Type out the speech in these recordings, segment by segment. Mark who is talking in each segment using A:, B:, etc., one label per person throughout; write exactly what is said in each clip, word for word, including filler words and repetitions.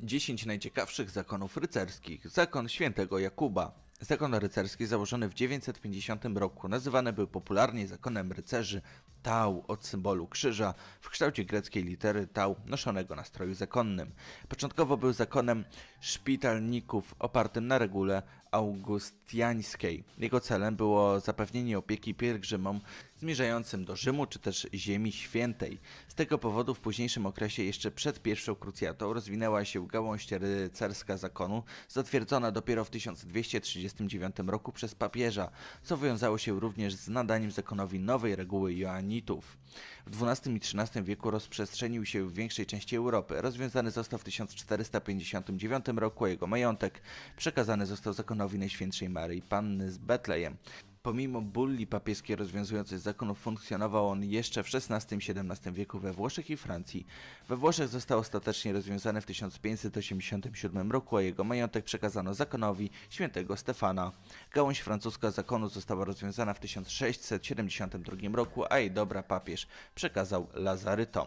A: dziesięć najciekawszych zakonów rycerskich. Zakon Świętego Jakuba. Zakon rycerski założony w dziewięćset pięćdziesiątym roku nazywany był popularnie zakonem rycerzy tau od symbolu krzyża w kształcie greckiej litery tau noszonego na stroju zakonnym. Początkowo był zakonem szpitalników opartym na regule augustiańskiej. Jego celem było zapewnienie opieki pielgrzymom zmierzającym do Rzymu czy też Ziemi Świętej. Z tego powodu w późniejszym okresie, jeszcze przed pierwszą krucjatą, rozwinęła się gałąź rycerska zakonu, zatwierdzona dopiero w tysiąc dwieście trzydziestym dziewiątym roku przez papieża, co wiązało się również z nadaniem zakonowi nowej reguły joannitów. W dwunastym i trzynastym wieku rozprzestrzenił się w większej części Europy. Rozwiązany został w tysiąc czterysta pięćdziesiątym dziewiątym roku, a jego majątek przekazany został zakonowi Najświętszej Maryi Panny z Betlejem. Pomimo bulli papieskiej rozwiązującej zakonów, funkcjonował on jeszcze w szesnastym i siedemnastym wieku we Włoszech i Francji. We Włoszech został ostatecznie rozwiązany w tysiąc pięćset osiemdziesiątym siódmym roku, a jego majątek przekazano zakonowi świętego Stefana. Gałąź francuska zakonu została rozwiązana w tysiąc sześćset siedemdziesiątym drugim roku, a jej dobra papież przekazał lazarytom.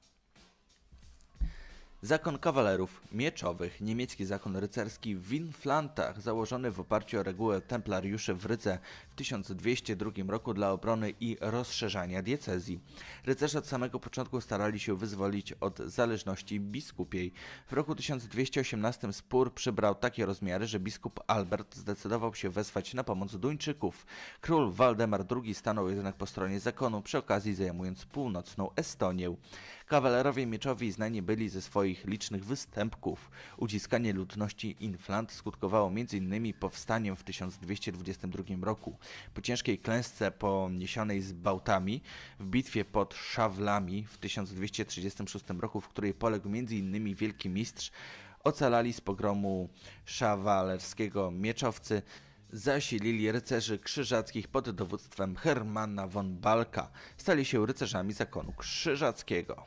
A: Zakon kawalerów mieczowych, niemiecki zakon rycerski w Winflantach, założony w oparciu o regułę templariuszy w Rydze w tysiąc dwieście drugim roku dla obrony i rozszerzania diecezji. Rycerze od samego początku starali się wyzwolić od zależności biskupiej. W roku tysiąc dwieście osiemnastym spór przybrał takie rozmiary, że biskup Albert zdecydował się wezwać na pomoc Duńczyków. Król Waldemar drugi stanął jednak po stronie zakonu, przy okazji zajmując północną Estonię. Kawalerowie mieczowi znani byli ze swoich licznych występków. Uciskanie ludności Inflant skutkowało m.in. powstaniem w tysiąc dwieście dwudziestym drugim roku. Po ciężkiej klęsce poniesionej z Bałtami w bitwie pod Szawlami w tysiąc dwieście trzydziestym szóstym roku, w której poległ m.in. wielki mistrz, ocalali z pogromu szawalerskiego mieczowcy zasilili rycerzy krzyżackich pod dowództwem Hermana von Balka. Stali się rycerzami zakonu krzyżackiego.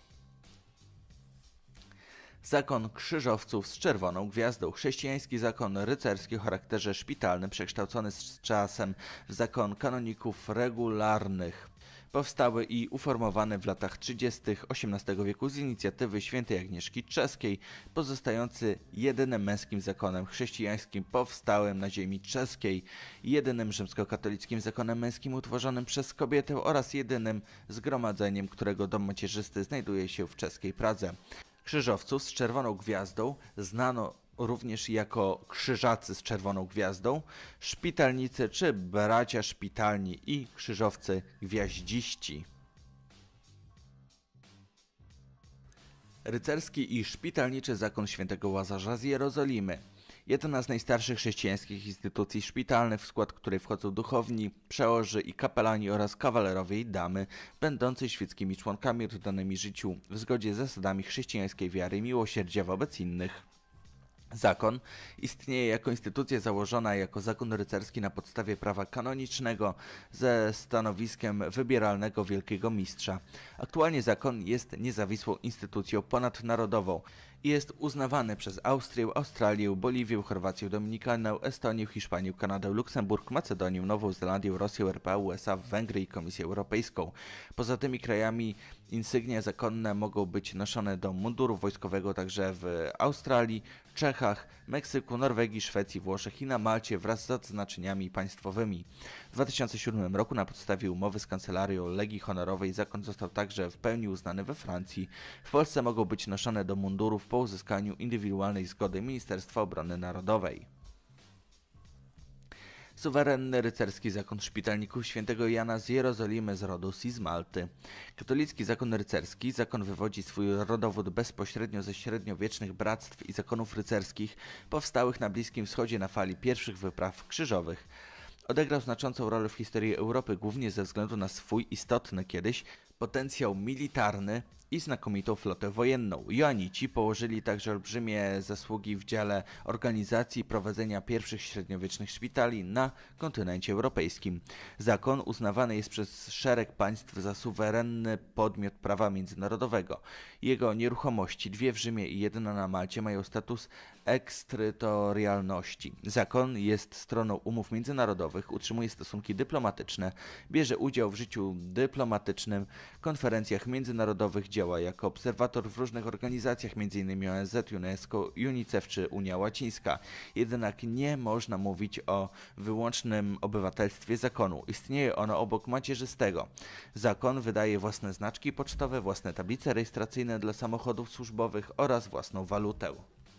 A: Zakon krzyżowców z czerwoną gwiazdą. Chrześcijański zakon rycerski o charakterze szpitalnym, przekształcony z czasem w zakon kanoników regularnych. Powstały i uformowane w latach trzydziestych osiemnastego wieku z inicjatywy świętej Agnieszki Czeskiej, pozostający jedynym męskim zakonem chrześcijańskim powstałym na ziemi czeskiej, jedynym rzymskokatolickim zakonem męskim utworzonym przez kobietę oraz jedynym zgromadzeniem, którego dom macierzysty znajduje się w czeskiej Pradze. Krzyżowców z czerwoną gwiazdą znano również jako krzyżacy z czerwoną gwiazdą, szpitalnicy czy bracia szpitalni i krzyżowcy gwiaździści. Rycerski i szpitalniczy zakon świętego Łazarza z Jerozolimy. Jedna z najstarszych chrześcijańskich instytucji szpitalnych, w skład której wchodzą duchowni, przełoży i kapelani oraz kawalerowie i damy, będący świeckimi członkami oddanymi życiu w zgodzie z zasadami chrześcijańskiej wiary i miłosierdzia wobec innych. Zakon istnieje jako instytucja założona jako zakon rycerski na podstawie prawa kanonicznego ze stanowiskiem wybieralnego wielkiego mistrza. Aktualnie zakon jest niezawisłą instytucją ponadnarodową i jest uznawany przez Austrię, Australię, Boliwię, Chorwację, Dominikanę, Estonię, Hiszpanię, Kanadę, Luksemburg, Macedonię, Nową Zelandię, Rosję, R P A, U S A, Węgry i Komisję Europejską. Poza tymi krajami insygnia zakonne mogą być noszone do munduru wojskowego także w Australii, Czechach, Meksyku, Norwegii, Szwecji, Włoszech i na Malcie wraz z odznaczeniami państwowymi. W dwa tysiące siódmym roku na podstawie umowy z Kancelarią Legii Honorowej zakon został także w pełni uznany we Francji. W Polsce mogą być noszone do mundurów po uzyskaniu indywidualnej zgody Ministerstwa Obrony Narodowej. Suwerenny rycerski zakon szpitalników świętego Jana z Jerozolimy z Rodus i z Malty. Katolicki zakon rycerski. Zakon wywodzi swój rodowód bezpośrednio ze średniowiecznych bractw i zakonów rycerskich powstałych na Bliskim Wschodzie na fali pierwszych wypraw krzyżowych. Odegrał znaczącą rolę w historii Europy, głównie ze względu na swój istotny kiedyś potencjał militarny i znakomitą flotę wojenną. Joanici położyli także olbrzymie zasługi w dziale organizacji i prowadzenia pierwszych średniowiecznych szpitali na kontynencie europejskim. Zakon uznawany jest przez szereg państw za suwerenny podmiot prawa międzynarodowego. Jego nieruchomości, dwie w Rzymie i jedna na Malcie, mają status ekstrytorialności. Zakon jest stroną umów międzynarodowych, utrzymuje stosunki dyplomatyczne, bierze udział w życiu dyplomatycznym, konferencjach międzynarodowych, działa działa jako obserwator w różnych organizacjach, między innymi O N Z, UNESCO, UNICEF czy Unia Łacińska. Jednak nie można mówić o wyłącznym obywatelstwie zakonu. Istnieje ono obok macierzystego. Zakon wydaje własne znaczki pocztowe, własne tablice rejestracyjne dla samochodów służbowych oraz własną walutę.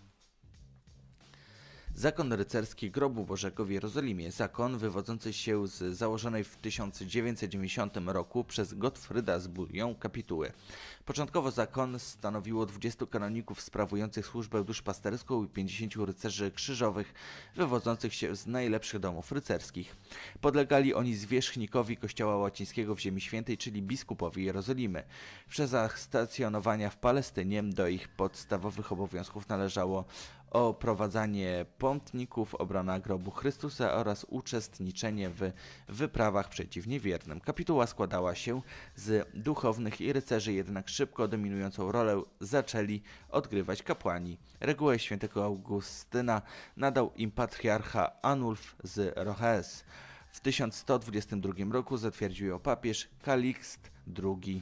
A: Zakon rycerski Grobu Bożego w Jerozolimie. Zakon wywodzący się z założonej w tysiąc dziewięćset dziewięćdziesiątym roku przez Gottfrieda z Bullion kapituły. Początkowo zakon stanowiło dwudziestu kanoników sprawujących służbę duszpasterską i pięćdziesięciu rycerzy krzyżowych wywodzących się z najlepszych domów rycerskich. Podlegali oni zwierzchnikowi Kościoła Łacińskiego w Ziemi Świętej, czyli biskupowi Jerozolimy. W czasach stacjonowania w Palestynie do ich podstawowych obowiązków należało oprowadzanie pątników, obrona grobu Chrystusa oraz uczestniczenie w wyprawach przeciw niewiernym. Kapituła składała się z duchownych i rycerzy, jednak szybko dominującą rolę zaczęli odgrywać kapłani. Regułę świętego Augustyna nadał im patriarcha Anulf z Roches. W tysiąc sto dwudziestym drugim roku zatwierdził ją papież Kalikst drugi.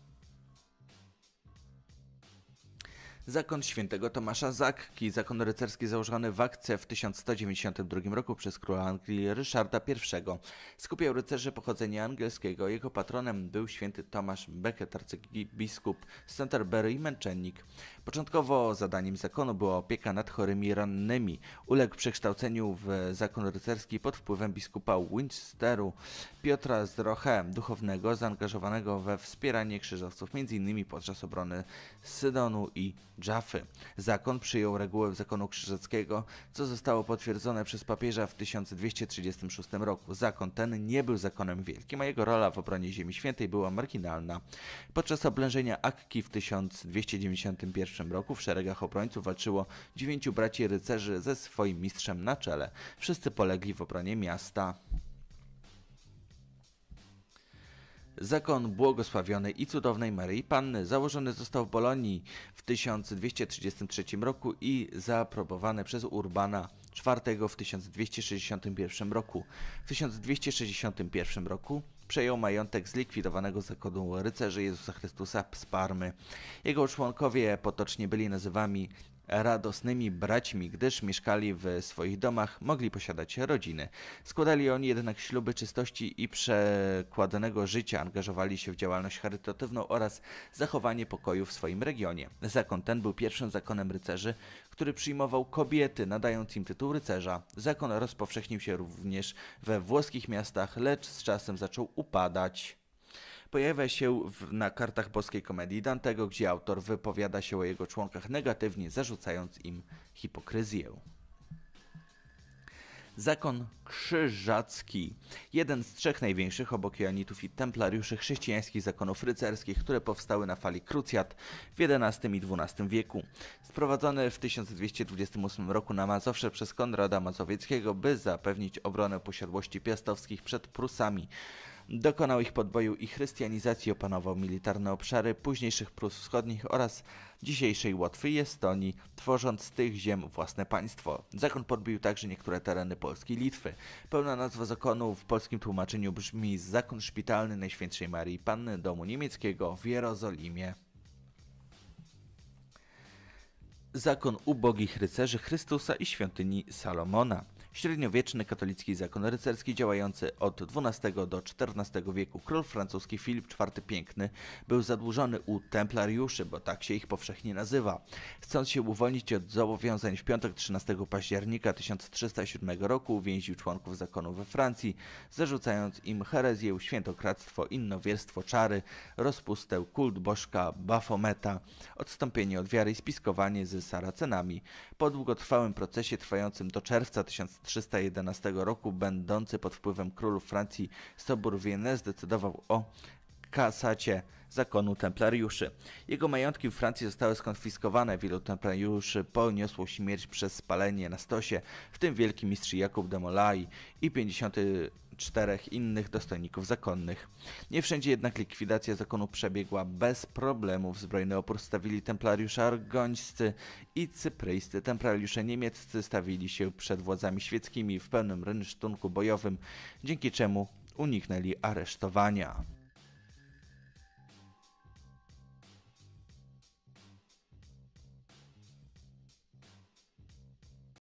A: Zakon świętego Tomasza z Akki, zakon rycerski założony w Akce w tysiąc sto dziewięćdziesiątym drugim roku przez króla Anglii Ryszarda pierwszego. Skupiał rycerzy pochodzenia angielskiego. Jego patronem był święty Tomasz Becket, arcybiskup z Canterbury i męczennik. Początkowo zadaniem zakonu była opieka nad chorymi rannymi. Uległ przekształceniu w zakon rycerski pod wpływem biskupa Winchesteru Piotra z Roche, duchownego zaangażowanego we wspieranie krzyżowców, między innymi podczas obrony Sydonu i Jaffy. Zakon przyjął regułę zakonu krzyżackiego, co zostało potwierdzone przez papieża w tysiąc dwieście trzydziestym szóstym roku. Zakon ten nie był zakonem wielkim, a jego rola w obronie Ziemi Świętej była marginalna. Podczas oblężenia Akki w tysiąc dwieście dziewięćdziesiątym pierwszym roku w szeregach obrońców walczyło dziewięciu braci rycerzy ze swoim mistrzem na czele. Wszyscy polegli w obronie miasta. Zakon błogosławionej i cudownej Maryi Panny założony został w Bolonii w tysiąc dwieście trzydziestym trzecim roku i zaaprobowany przez Urbana czwartego w tysiąc dwieście sześćdziesiątym pierwszym roku. W tysiąc dwieście sześćdziesiątym pierwszym roku przejął majątek zlikwidowanego zakonu rycerzy Jezusa Chrystusa z Parmy. Jego członkowie potocznie byli nazywani radosnymi braćmi, gdyż mieszkali w swoich domach, mogli posiadać rodziny. Składali oni jednak śluby czystości i przekładanego życia, angażowali się w działalność charytatywną oraz zachowanie pokoju w swoim regionie. Zakon ten był pierwszym zakonem rycerzy, który przyjmował kobiety, nadając im tytuł rycerza. Zakon rozpowszechnił się również we włoskich miastach, lecz z czasem zaczął upadać. Pojawia się w, na kartach boskiej komedii Dantego, gdzie autor wypowiada się o jego członkach negatywnie, zarzucając im hipokryzję. Zakon krzyżacki. Jeden z trzech największych obok joanitów i templariuszy chrześcijańskich zakonów rycerskich, które powstały na fali krucjat w jedenastym i dwunastym wieku. Sprowadzony w tysiąc dwieście dwudziestym ósmym roku na Mazowsze przez Konrada Mazowieckiego, by zapewnić obronę posiadłości piastowskich przed Prusami. Dokonał ich podboju i chrystianizacji, opanował militarne obszary późniejszych Prus Wschodnich oraz dzisiejszej Łotwy i Estonii, tworząc z tych ziem własne państwo. Zakon podbił także niektóre tereny Polski i Litwy. Pełna nazwa zakonu w polskim tłumaczeniu brzmi Zakon Szpitalny Najświętszej Maryi Panny Domu Niemieckiego w Jerozolimie. Zakon ubogich rycerzy Chrystusa i świątyni Salomona. Średniowieczny katolicki zakon rycerski działający od dwunastego do czternastego wieku. Król francuski Filip czwarty Piękny był zadłużony u templariuszy, bo tak się ich powszechnie nazywa. Chcąc się uwolnić od zobowiązań, w piątek trzynastego października tysiąc trzysta siódmego roku uwięził członków zakonu we Francji, zarzucając im herezję, świętokradztwo, innowierstwo, czary, rozpustę, kult bożka Bafometa, odstąpienie od wiary i spiskowanie z Saracenami. Po długotrwałym procesie trwającym do czerwca tysiąc trzysta jedenastego roku, będący pod wpływem królów Francji, Sobór Wienne zdecydował o kasacie zakonu templariuszy. Jego majątki w Francji zostały skonfiskowane. Wielu templariuszy poniosło śmierć przez spalenie na stosie, w tym wielki mistrz Jakub de Molay i pięćdziesięciu czterech innych dostojników zakonnych. Nie wszędzie jednak likwidacja zakonu przebiegła bez problemów. Zbrojny opór stawili templariusze argońscy i cypryjscy. Templariusze niemieccy stawili się przed władzami świeckimi w pełnym rynsztunku bojowym, dzięki czemu uniknęli aresztowania.